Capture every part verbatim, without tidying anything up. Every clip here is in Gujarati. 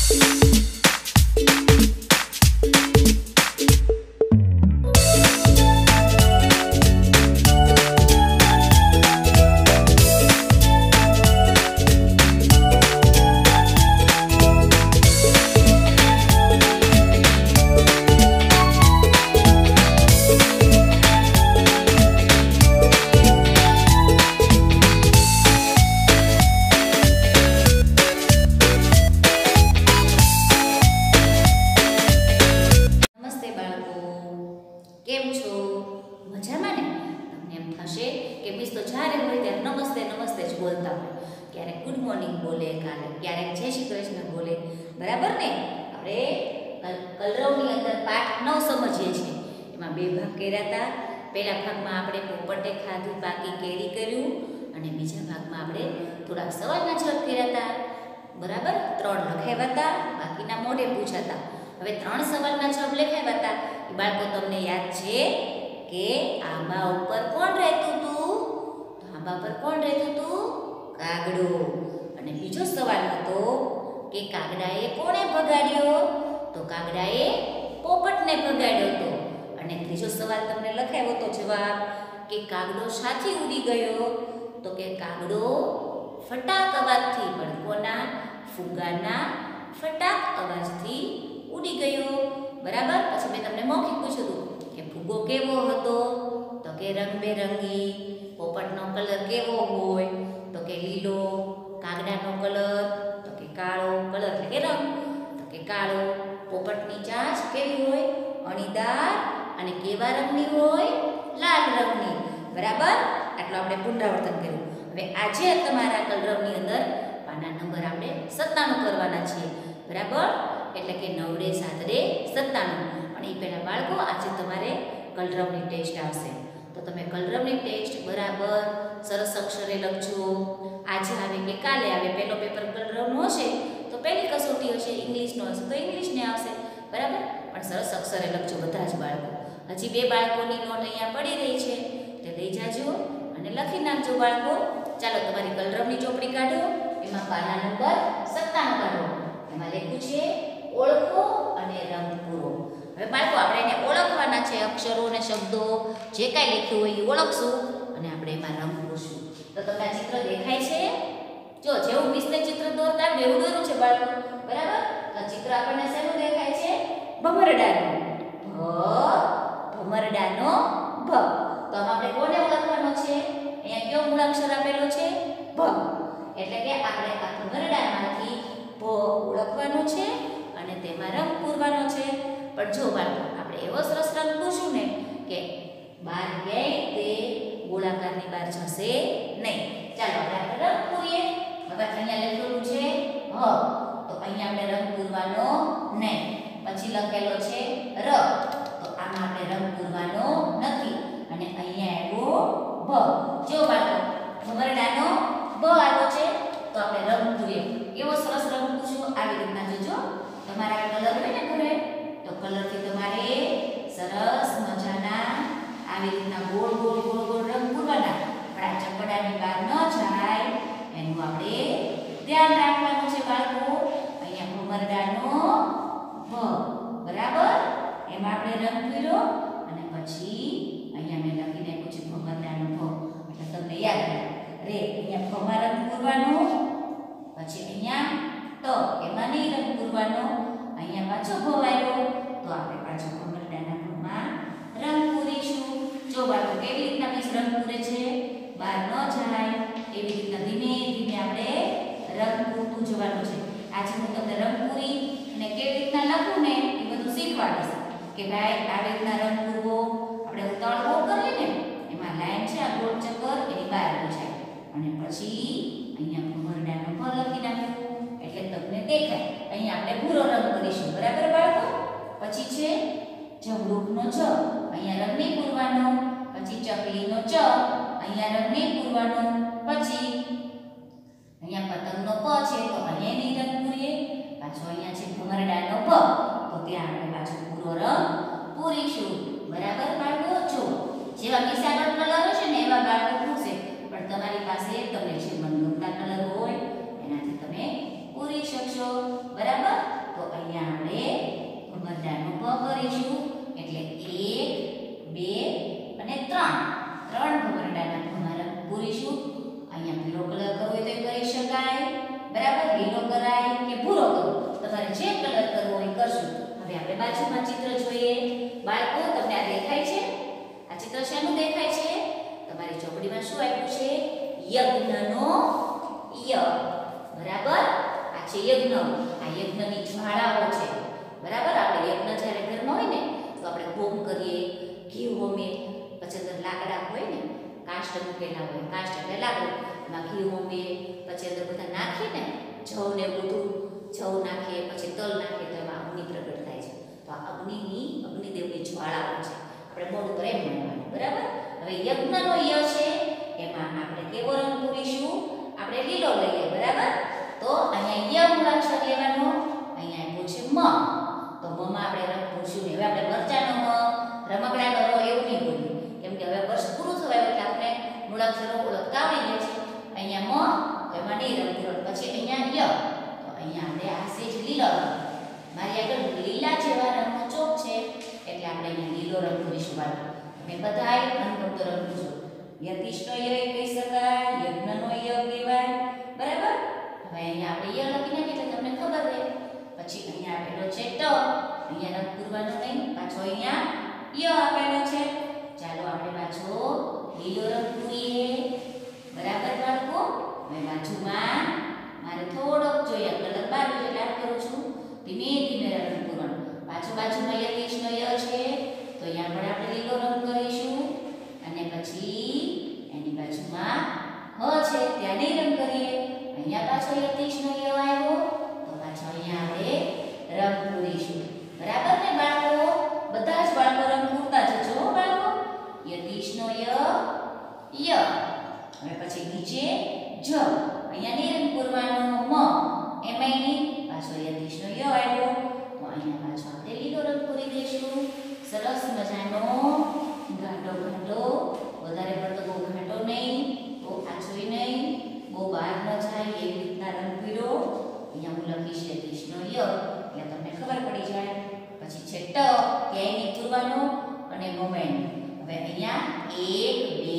क्यारेक गुड मॉर्निंग बोले क्यारेक जय श्री कृष्ण बोले बराबर ने। આપણે કલરવની અંદર પાઠ નવ સમજીએ છીએ। એમાં બે ભાગ કર્યા હતા। પહેલા ભાગમાં આપણે પોપટે ખાધી પાકી કેરી કર્યું અને બીજા ભાગમાં આપણે થોડા સવાલના જવાબ કર્યા હતા બરાબર। ત્રણ લખાવ્યા હતા, બાકીના મોઢે પૂછાતા। હવે ત્રણ સવાલના જવાબ લખાવ્યા હતા એ બાળકો તમને યાદ છે કે આંબા ઉપર કોણ રહેતું હતું? તો આંબા પર કોણ રહેતું હતું? કાગડો। અને બીજો સવાલ હતો કે કાગડાએ કોણે ભગાડ્યો? તો કાગડાએ પોપટને ભગાડ્યો હતો। અને ત્રીજો સવાલ તમને લખાવ્યો તો જવાબ કે કાગડો શાથી ઉડી ગયો? તો કે કાગડો ફટાક અવાજથી ભડકોના ફુગ્ગાના ફટાક અવાજથી ઉડી ગયો બરાબર। પછી મેં તમને મૌખિક પૂછ્યું હતું કે ફુગ્ગો કેવો હતો? તો કે રંગબેરંગી। પોપટનો કલર કેવો હોય? તો કે લીલો। કાગડાનો કલર? તો કે કાળો। કલર એટલે કે રંગ, તો કે કાળો। પોપટની ચાંચ કેવી હોય? અણીદાર અને કેવા રંગની હોય? લાલ રંગની બરાબર। આટલું આપણે પુનરાવર્તન કર્યું। હવે આજે તમારા કલરવની અંદર પાના નંબર આપણે સત્તાણું કરવાના છીએ બરાબર। એટલે કે નવડે સાતડે સત્તાણું। અને એ પહેલાં બાળકો આજે તમારે કલરવની ટેસ્ટ આવશે તો તમે કલરવની ટેસ્ટ બરાબર સરસ અક્ષરે લખજો। આજે આવે કે કાલે આવે, પહેલો પેપર કલરવનો હશે તો પહેલી કસોટી હશે ઇંગ્લિશનો હશે તો ઇંગ્લિશને આવશે બરાબર। પણ સરસ અક્ષરે લખજો બધા જ બાળકો। હજી બે બાળકોની નોટ અહીંયા પડી રહી છે તે લઈ જાજો અને લખી નાખજો બાળકો। ચાલો તમારી કલરવની ચોપડી કાઢો, એમાં પાના નંબર સત્તાણું કાઢો। એમાં લખ્યું છે ઓળખો અને રંગ પૂરો। હવે બાળકો આપણે એને ઓળખવાના છે, અક્ષરો અને શબ્દો જે કાંઈ લખ્યું હોય એ ઓળખશું અને આપણે એમાં રંગ પૂરશું। તો તમને ચિત્ર દેખાય છે? જો જેવું મિસને ચિત્ર દોરતા એવું દોર્યું છે બાળકો બરાબર। તો ચિત્ર આપણને શેનું દેખાય છે? ભમરડાનું। ભ ભમરડાનો ભ। તો આમાં આપણે કોને ઓળખવાનો છે? અહીંયા કયો મૂળાક્ષર આપેલો છે? ભ। એટલે કે આપણે આ ભમરડામાંથી ભ ઓળખવાનું છે અને તેમાં રંગ પૂરવાનો છે। પણ જો બાળકો આપણે એવો સરસ રંગ પૂરશું ને કે બાર ક્યાંય તે ગોળાકારની બહાર જશે નહીં। ચાલો આપણે રંગ પૂરીએ। હવે અહીંયા લખેલું છે હ, તો અહીંયા આપણે રંગ પૂરવાનો નહીં। પછી લખેલો છે ર, તો આમાં આપણે રંગ પૂરવાનો નથી। અને અહીંયા આવ્યો ભ। જો બાળકો ભમરડાનો ભ આવ્યો છે તો આપણે રંગ પૂરીએ। એવો સરસ રંગ પૂરશું આવી રીતના જોજો। તમારા કલર હોય ને ઘરે તો કલરથી તમારે સરસ મજાના આવી રીતના ગોળ ગોળ ગોળ ગોળ રંગ પૂરવાના। પણ આ ચપડાની બહાર ન જાય એનું આપણે ધ્યાન રાખવાનું છે બાળકો। અહીંયા ભમરડાનો ભ બરાબર, એમાં આપણે રંગ પૂર્યો અને પછી અહીંયા મેં લખી નાખ્યું છે ભમરડાનો ભ, એટલે તમને યાદ રહે। અહીંયા ભમાં રંગ પૂરવાનો, પછી અહીંયા ત એમાં નહીં રંગ પૂરવાનો, અહીંયા પાછો ભ આવ્યો તો આપણે પાછો ભમરડાના ભમાં રંગ પૂરીશું। જો બાળકો કેવી રીતના મિસ રંગ પૂરે છે, બહાર ન જાય એવી રીતના ધીમે ધીમે આપણે રંગ પૂરતું જવાનું છે। આજે હું તમને રંગ પૂરી અને કેવી રીતના લખું ને એ બધું શીખવાડીશ કે ભાઈ આવી રીતના રંગ પૂરવો। આપણે તળ ગોળ કરીએ ને એમાં લાઈન છે આ ગોળ ચક્કર એની બહાર જાય અને પછી અહીંયા ભમરડાનો ભ લખી નાખ્યું એટલે તમને દેખાય। અહીંયા આપણે ભૂરો રંગ કરીશું બરાબર બાળકો। પછી છે જમરૂખનો જ, અહીંયા રંગ નહીં પૂરવાનો। પછી ચકલીનો ચ, અહીંયા રંગ નહીં પૂરવાનો। પછી અહીંયા પતંગનો પ છે તો અહીંયા નહીં રંગ પૂરીએ। પાછો અહીંયા છે ભમરડાનો ભ તો ત્યાં આપણે પાછો પૂરો રંગ પૂરીશું બરાબર બાળકો। જો જેવા મિસાગર કલર હશે ને એવા બાળકો પૂરશે, પણ તમારી પાસે તમને જે મનગમતા કલર હોય એનાથી તમે પૂરી શકશો બરાબર। યજ્ઞનો ય. બરાબર? આ છે યજ્ઞ. આ યજ્ઞની જ્વાળાઓ છે. બરાબર? આપણે યજ્ઞ જ્યારે ઘરમાં હોય ને તો આપણે હોમ કરીએ, ઘી હોમીએ, પછી અંદર લાકડા હોય ને, કાષ્ટ મૂકેલા હોય, કાષ્ટ એટલે લાકડું, એમાં ઘી હોમીએ, પછી અંદર બધા નાખીને જવ ને બધું, જવ નાખીએ, પછી તલ નાખીએ તો એમાં અગ્નિ પ્રગટ થાય છે. તો આ અગ્નિની અગ્નિદેવની જ્વાળાઓ છે. આપણે બોર્ડ ઉપર એમ માનવાનું. બરાબર? હવે યજ્ઞનો ય છે એમાં આપણે કેવો રંગ પૂરીશું? આપણે લીલો લઈએ. બરાબર? તો અહીંયા ય મૂળાક્ષર લેવાનો, અહીંયા આપ્યું છે મ. તો મ માં આપણે રંગ પૂરશું ને. હવે આપણે મરચાનો મ, રમકડાનો ર એવું નહીં બોલીએ, કેમ કે હવે વર્ષ પૂરું થવાય એટલે આપણે મૂળાક્ષરો ઓળખતા આવડી ગયા છે. અહીંયા મ તો એમાં નહીં રંગ પૂરો, પછી અહીંયા ય તો અહીંયા આપણે આ સેજ લીલો રંગ. મારી આગળ લીલા જેવા રંગનો ચોક છે એટલે આપણે અહીંયા લીલો રંગ પૂરીશું. બાળકો તમે બધાય મનગમતો રંગ પૂરજો. યતિષ્નો ય કહી શકાય, યજ્ઞનો ય કહેવાય. બરાબર? હવે અહીંયા આપણે ય લખી નાખીએ એટલે તમને ખબર રહે. પછી અહીંયા આપેલો છે ટ, અહીંયા રંગ પૂરવાનો નહીં, પાછો અહીંયા ય આપેલો છે. ચાલો આપણે પાછો લીલો રંગ પૂરીએ. બરાબર બાળકો? હવે બાજુમાં મારે થોડોક જોઈએ કલર બાજુ એટલે આપ કરું છું, ધીમે ધીમે રંગ પૂરવાનો. પાછો બાજુમાં યતિષ્નો ય છે તો અહીંયા પણ આપણે લીલો રંગ કરીશું, અને પછી એની બાજુમાં હ છે ત્યાં નહીં રંગ કરીએ. અહીંયા પાછો યતિષ્નો ય આવ્યો તો પાછો અહીંયા આપણે રંગ પૂરીશું. બરાબર ને બાળકો? બધા જ બાળકો રંગ પૂરતા જજો બાળકો. યતિષ્નો ય ય. હવે પછી નીચે જ, અહીંયા નહીં રંગ પૂરવાનો મ, એમાંય નહીં, પાછો યતિષ્નો ય આવ્યો તો અહીંયા પાછો આપણે લીલો રંગ પૂરી દઈશું. સરસ મજાનો ઘાટો ઘાટો, વધારે પડતો બહુ ઘાટો નહીં, બહુ આછોય નહીં, બહુ બહાર ન જાય એવી રીતના રંગ પૂરો. અહીંયા હું લખીશ યતિષ્નો ય એટલે તમને ખબર પડી જાય. પછી છે ટ, ક્યાંય નહીં પૂરવાનો, અને મોમેન્ટ. હવે અહીંયા એક, બે,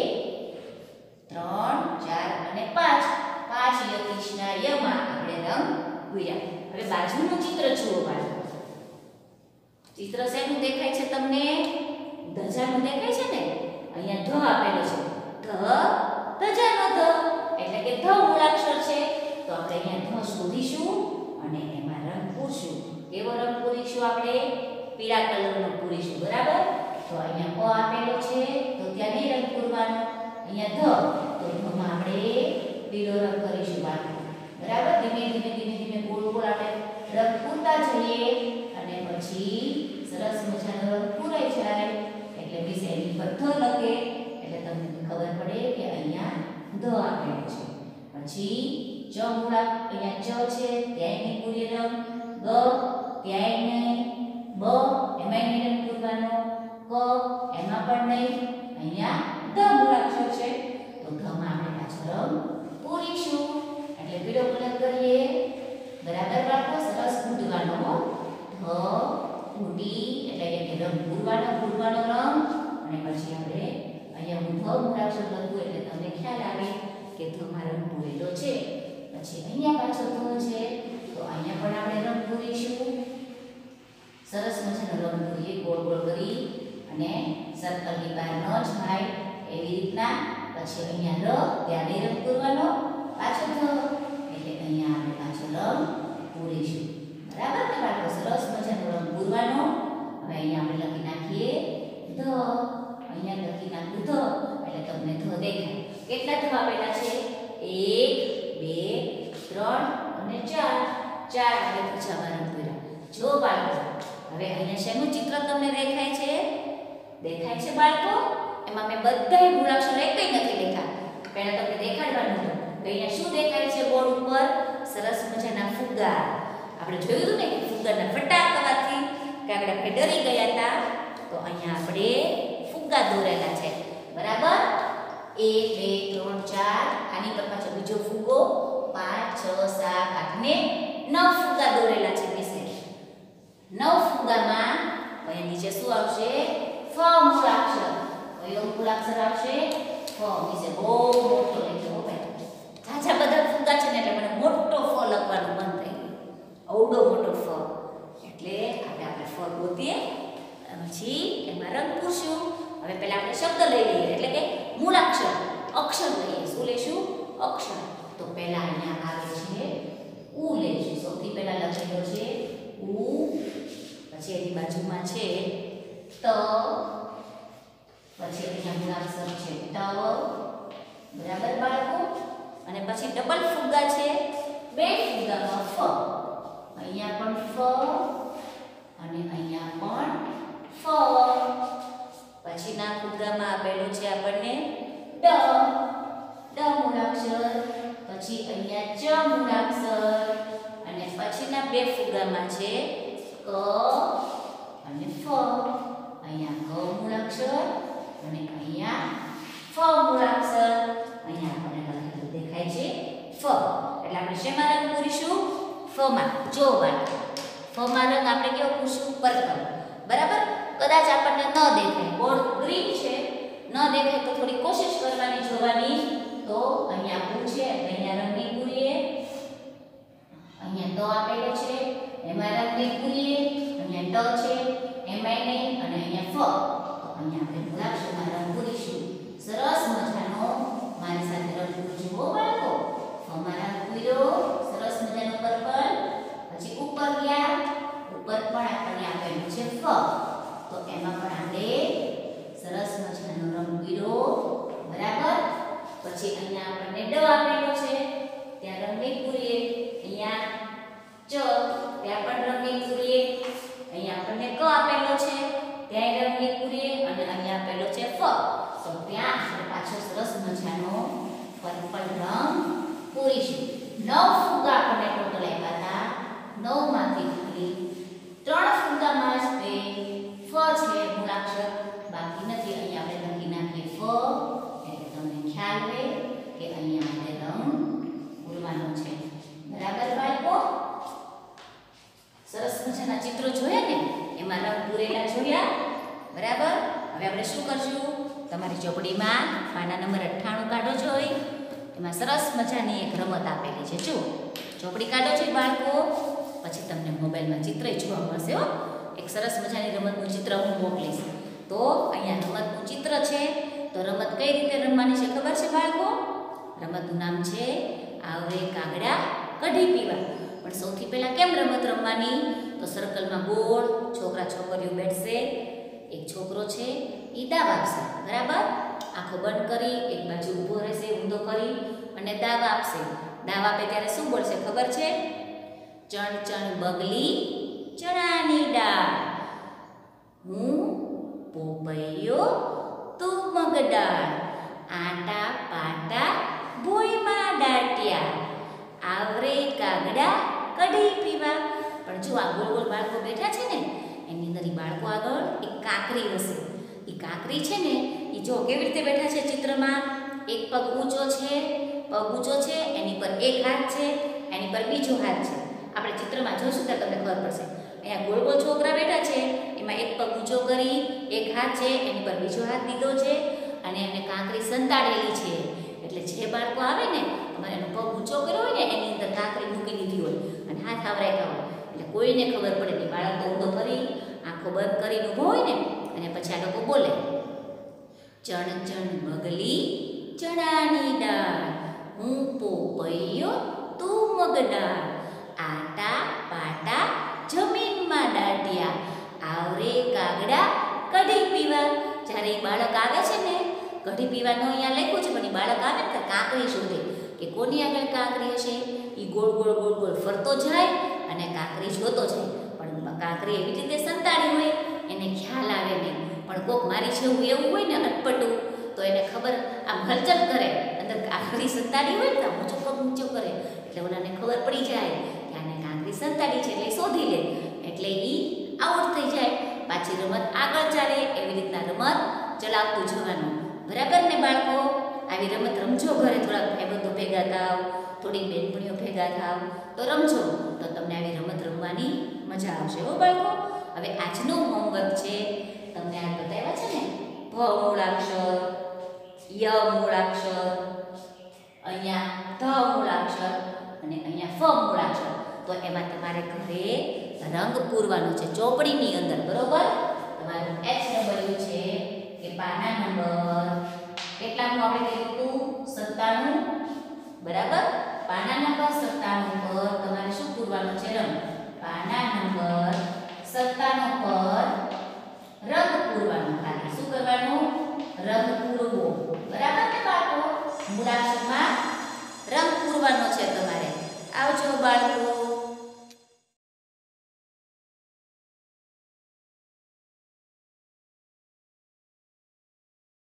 ત્રણ, ચાર અને પાંચ, પાંચ યતિષ્ના યમાં આપણે રંગ પૂર્યા. હવે બાજુનું ચિત્ર જુઓ બાળકો. ચિત્ર શેનું દેખાય છે તમને? ધજાનું દેખાય છે ને? અહીંયા ધ આપેલો છે. ધ, ધજાનો ધ, એટલે કે ધ મૂળાક્ષર છે. તો આપણે અહીંયા ધ શોધીશું અને એમાં રંગ પૂરશું. કેવો રંગ પૂરીશું આપણે? પીળા કલરનો પૂરીશું. બરાબર? તો અહીંયા પ આપેલો છે તો ત્યાં નહીં રંગ પૂરવાનો. અહીંયા ધ, તો ધમાં આપણે લીલો રંગ કરીશું બાળકો. બરાબર? ધીમે ધીમે ધીમે ધીમે ગોળ ગોળ આપણે રંગ પૂરતા જઈએ અને પછી સરસ મજાનો રંગ પૂરાઈ જાય એટલે બીસ એની પર ધ લખે એટલે તમને ખબર પડે કે અહીંયા ધ આપેલો છે. પછી ચ મૂળા, અહીંયા ચ છે ત્યાંય નહીં પૂરી રંગ, ગ ત્યાંય નહીં, બ એમાંય નહીં રંગ પૂરવાનો, ક એમાં પણ નહીં, અહીંયા ધ મૂળાક્ષર છે તો ધમાં આપણે પાછો રંગ પૂરીશું. એટલે પીળો કલર કરીએ. બરાબર બાળકો? સરસ પૂરવાનો ધ પૂરી એટલે કે રંગ પૂરવાનો, પૂરવાનો રંગ. અને પછી આપણે અહીંયા હું ધ મૂળાક્ષર લખું એટલે તમને ખ્યાલ આવે કે ધમાં રંગ પૂરેલો છે. પછી અહીંયા પાછો ધ છે તો અહીંયા પણ આપણે રંગ પૂરીશું. સરસ મજાનો રંગ પૂરીએ, ગોળ ગોળ કરી અને સર્કલની બહાર ન જાય એવી રીતના. પછી અહીંયા ર, ત્યાં નહીં રંગ પૂરવાનો, પાછો ધ એટલે અહીંયા આપણે પાછો રંગ પૂરીશું. બરાબર ને બાળકો? સરસ મજાનો રંગ પૂરવાનો. હવે અહીંયા આપણે લખી નાખીએ ધ, અહીંયા લખી નાખું ધ એટલે તમને ધ દેખાય. કેટલા ધ આપેલા છે? એક, બે, ત્રણ અને ચાર. ચાર આપણે ધજામાં રંગ પૂર્યા. જો બાળકો હવે અહીંયા શેનું ચિત્ર તમને દેખાય છે? દેખાય છે બાળકો? એમાં મેં બધાય મૂળાક્ષર એકઈ નથી લખ્યા. પહેલા તમને દેખાડવાનું હતું. અહીંયા શું દેખાય છે બોર્ડ ઉપર? સરસ મજાના ફુગ્ગા. આપણે જોયું હતું ને કે ફુગ્ગાના ફટાક અવાજથી કાગડા આપણે ડરી ગયા હતા. તો અહીંયા આપણે ફુગ્ગા દોરેલા છે. બરાબર? એક, બે, ત્રણ, ચાર, આની પર પાછો બીજો ફુગ્ગો, પાંચ, છ, સાત, આઠ ને નવ ફુગ્ગા દોરેલા છે. વિશે નવ ફુગ્ગામાં અહીંયા નીચે શું આવશે? ફ મૂળાક્ષર. કયો મૂળાક્ષર આવશે? ફ. વિશે બહુ મોટો લખ્યો ભાઈ. ઝાઝા બધા ફુગ્ગા છે ને એટલે મને મોટો ફ લખવાનું મન થઈ ગયું. અવડો મોટો ફ. એટલે આપણે આપણે ફ ગોતીએ પછી એમાં રંગ પૂરશું. હવે પહેલા આપણે શબ્દ લઈ લઈએ એટલે કે મૂળાક્ષર, અક્ષર લઈએ. શું લેશું? અક્ષર. તો પહેલા અહીંયા આવે છે ઉ લેશું. સૌથી પહેલા લખેલો છે ઉ, પછી એની બાજુમાં છે ત, પછી અહીંયા મૂળાક્ષર છે ટ, બરાબર બાળકો? અને પછી ડબલ ફુગ્ગા છે, બે ફુગ્ગામાં ફ. અહીંયા પણ ફ અને અહીંયા પણ ફ. પછીના ફુગ્ગામાં આપેલું છે આપણને ડ, ડ મૂળાક્ષર. પછી અહીંયા ચ મૂળાક્ષર. અને પછીના બે ફુગ્ગામાં છે ક અને ફ. અહીંયા ક મૂળાક્ષર અને અહીંયા ફ મૂળાક્ષર. અહીંયા આપણને લખેલું દેખાય છે ફ. એટલે આપણે શેમાં રંગ પૂરીશું? ફ માં. જો બાળકો, ફ માં રંગ આપણે કેવો પૂરશું? પર્પલ. બરાબર? કદાચ આપણને ન દેખાય, બોર્ડ ગ્રીન છે, ન દેખાય તો થોડી કોશિશ કરવાની, જોવાની. તો અહીંયા ઉ છે, અહીંયા રંગ નહીં પૂરીએ. અહીંયા ત આપેલો છે, એમાં રંગ નહીં પૂરીએ. અહીંયા ટ છે, એમાંય નહીં. અને અહીંયા ફ. તો અહીંયા આપણે મૂળાક્ષરમાં રંગ પૂરીશું. સરસ મજાનો મારી સાથે રંગ પૂરજો હો બાળકો. ફ માં રંગ પૂર્યો, સરસ મજાનો પર્પલ. પછી ઉપર ગયા, ઉપર પણ આપણને આપેલું છે ફ. તો એમાં પણ આપણે સરસ મજાનો રંગ પૂર્યો, બરાબર? પછી અહીંયા આપણને ડ આપેલો છે, ત્યાં રંગ નહીં પૂરીએ. અહીંયા ચ, ત્યાં પણ રંગ નહીં પૂરીએ. અહીંયા આપણને ક આપેલો છે, ત્યાં રંગ નહીં પૂરીએ. અને અહીંયા આપેલો છે ફ. તો ત્યાં આપણે પાછો સરસ મજાનો પર્પલ રંગ પૂરીશું. નવ ફુગ્ગા આપણને ટોટલ આપ્યા હતા. નવ માંથી ખાલી ત્રણ ફુગ્ગામાં જ બે ફ છે મૂળાક્ષર, બાકી નથી. અહીંયા આપણે લખી નાખીએ ફ, એટલે તમને ખ્યાલ રહે કે અહીંયા આપણે રંગ પૂરવાનો છે. બરાબર બાળકો? સરસ મજાના ચિત્રો જોયા ને, એમાં રંગ પૂરેલા જોયા. બરાબર? હવે આપણે શું કરશું? તમારી ચોપડીમાં પાના નંબર અઠ્ઠાણું કાઢો જોઈ. એમાં સરસ મજાની એક રમત આપેલી છે. જો ચોપડી કાઢો છો બાળકો, પછી તમને મોબાઈલમાં ચિત્ર જોવા મળશે હો. એક સરસ મજાની રમતનું ચિત્ર હું મોકલીશ. તો અહીંયા રમતનું ચિત્ર છે. તો રમત કઈ રીતે રમવાની છે ખબર છે બાળકો? રમતનું નામ છે આવરે કાગડા કઢી પીવા. પણ સૌથી પહેલા કેમ રમત રમવાની? તો સર્કલમાં ગોળ છોકરા છોકરીઓ બેઠશે. એક છોકરો છે એ દાવ આપશે, બરાબર? આંખો બંધ કરી એક બાજુ ઊભો રહેશે, ઊંધો કરી, અને દાવ આપશે. દાવ આપે ત્યારે શું બોલશે ખબર છે? ચણ ચણ બગલી ચણાની દાળ, હું પોપૈયો તું મગદાળ, આટા પાટા ભોયમાં દાટ્યા, આવરે કાગડા કઢી પીવા. પણ જો આ ગોળ ગોળ બાળકો બેઠા છે ને, એની અંદર બાળકો આગળ એક કાંકરી હશે. એ કાંકરી છે ને, એ જો કેવી રીતે બેઠા છે ચિત્રમાં? એક પગ ઊંચો છે, પગ ઊંચો છે, એની પર એક હાથ છે, એની પર બીજો હાથ છે. આપણે ચિત્રમાં જોશું ત્યારે તમને ખબર પડશે. અહીંયા ગોળ ગોળ છોકરા બેઠા છે, એમાં એક પગ ઊંચો કરી, એક હાથ છે, એની પર બીજો હાથ દીધો છે, અને એમને કાંકરી સંતાડેલી છે. એટલે જે બાળકો આવે ને, તમારે એનો પગ ઊંચો કર્યો હોય ને, એની અંદર કાંકરી મૂકી દીધી હોય અને હાથ આવરાખ્યા હોય, એટલે કોઈને ખબર પડે નહીં. બાળક તો ઊંધો ફરી આંખો બંધ કરીને ઊભો હોય ને, અને પછી આ લોકો બોલે ચણ ચણ બગલી ચણાની દાળ, હું પોપૈયો તું મગદાળ, આટા પાટા જમીનમાં દાટ્યા, આવરે કાગડા કઢી પીવા. જ્યારે એ બાળક આવે છે ને, કઢી પીવાનું અહીંયા લખ્યું છે, પણ એ બાળક આવે ને તો કાંકરી શોધે કે કોની આગળ કાંકરી હશે. એ ગોળ ગોળ ગોળ ગોળ ફરતો જાય અને કાંકરી જોતો જાય. પણ કાંકરી એવી રીતે સંતાડી હોય એને ખ્યાલ આવે નહીં. પણ કોક મારી જેવું એવું હોય ને અટપટું, તો એને ખબર આમ હલચલ કરે, અંદર કાંકરી સંતાડી હોય ને તો ઊંચો પગ ઊંચો કરે, એટલે ઓલાને ખબર પડી જાય કે આને કાંકરી સંતાડી છે, એટલે શોધી લે, એટલે એ આઉટ થઈ જાય. પાછી રમત આગળ ચાલે. એવી રીતના રમત ચલાવતું જવાનું. બરાબર ને બાળકો? આવી રમત રમજો ઘરે. થોડાક ભાઈબંધો ભેગા થાવ, થોડીક બેનપણીઓ ભેગા થાવ તો રમજો, તો તમને આવી રમત રમવાની મજા આવશે હો બાળકો. હવે આજનું હોમવર્ક છે, તમને આ બતાવ્યા છે ને, ભ મૂળાક્ષર, ય મૂળાક્ષર, અહીંયા ધ મૂળાક્ષર અને અહીંયા ફ મૂળાક્ષર. તો એમાં તમારે ઘરે રંગ પૂરવાનો છે ચોપડીની અંદર, બરોબર? તમારું એચ ડબલ્યુ છે કે પાના નંબર કેટલામું આપણે કર્યું હતું સત્તાણું બરાબર પાના નંબર સત્તાણું પર તમારે શું પૂરવાનું છે રંગ પાના નંબર સત્તાણું પર રંગ પૂરવાનો ખાલી શું કરવાનું રંગ પૂરવો બરાબર ને બાળકો મૂળાક્ષરમાં રંગ પૂરવાનો છે તમારે આવજો બાળકો